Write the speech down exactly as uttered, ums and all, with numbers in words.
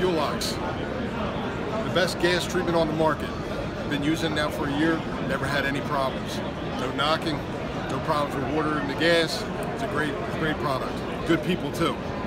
fuel ox. The best gas treatment on the market. Been using it now for a year, never had any problems. No knocking, no problems with water in the gas. It's a great, great product. Good people too.